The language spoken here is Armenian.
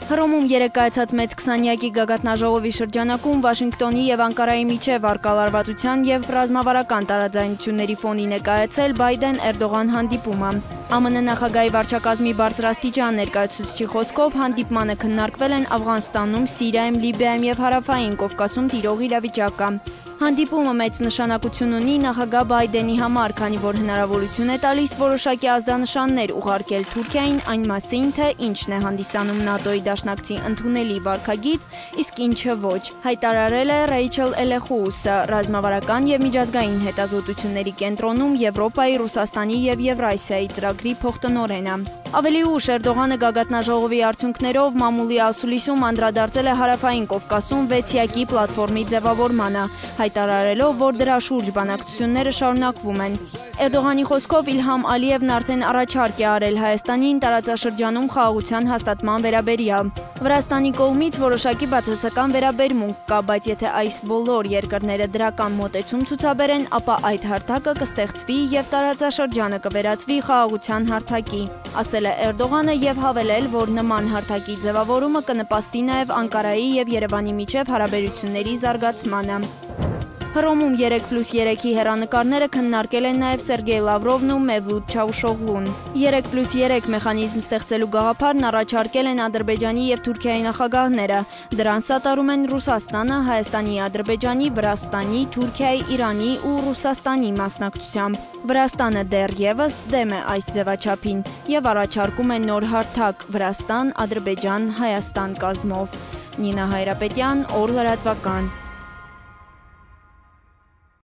Հռոմում երեկ կայացած մեծ 20-յակի գագաթնաժողովի շրջանակում Վաշինգտոնի եւ Անկարայի միջև առկա լարվածության եւ ռազմավարական տարաձայնությունների ֆոնին է կայացել Բայդեն-Էրդողան հանդիպումը։ ԱՄՆ նախագահի վարչակազմի բարձրաստիճան ներկայացուցչի խոսքով հանդիպմանը քննարկվել են Աֆղանստանում, Սիրիայում, Լիբիայում եւ Հարավային Կովկասում տիրող իրավիճակը։ Հանդիպումը մեծ նշանակություն ունի նախագահ Բայդենի համար, քանի որ հնարավորություն է տալիս որոշակի ազդանշաններ ուղարկել Թուրքիային այն մասին, թե ինչն է հանդիսանում ՆԱՏՕ-ի դաշնակցի ընդունելի վարքագիծ, իսկ ինչը ոչ, հայտարարել է Ռեյչել Էլեխուուսը, ռազմավարական եւ միջազգային հետազոտությունների կենտրոնում Եվրոպայի, Ռուսաստանի եւ Եվրասիայի ծրագրի փոխտնօրենը։ Ավելի ուշ Էրդողանը գագաթնաժողովի արդյունքներով մամուլի ասուլիսում անդրադարձել է Հարավային Կովկասում 6-յակի պլատֆորմի ձևավորմանը, հայտարարելով, որ դրա շուրջ բանակցությունները շարունակվում են։ Էրդողանի խոսքով Իլհամ Ալիևն արդեն առաջարկ է արել Հայաստանին տարածաշրջանում խաղաղության հաստատման վերաբերյալ։ Վրաստանի կողմից որոշակի բացասական վերաբերմունք կա, բայց եթե այս բոլոր երկրները դրական մոտեցում ցուցաբերեն, ապա այդ հարթակը կստեղծվի եւ տարածաշրջանը կվերածվի խաղաղության հարթակի, ասել է Էրդողանը եւ հավելել, որ նման հարթակի ձևավորումը կնպաստի նաեւ Անկարայի եւ Երևանի միջև հարաբերությունների զարգացմանը։ Հռոմում 3+3-ի հեռանկարները քննարկել են նաև Սերգեյ Լավրովն ու Մեվլութ Չավուշօղլուն։ 3+3 մեխանիզմ ստեղծելու գաղափարն առաջարկել են Ադրբեջանի եւ Թուրքիայի նախագահները։ Դրան սատարում են Ռուսաստանը, Հայաստանի, Ադրբեջանի, Վրաստանի, Թուրքիայի, Իրանի ու Ռուսաստանի մասնակցությամբ։ Վրաստանը դեռևս դեմ է այս ձևաչափին եւ առաջարկում է նոր հարթակ Վրաստան, Ադրբեջան, Հայաստան կազմով։ Նինա Հայրապետյան, Օր լրատվական։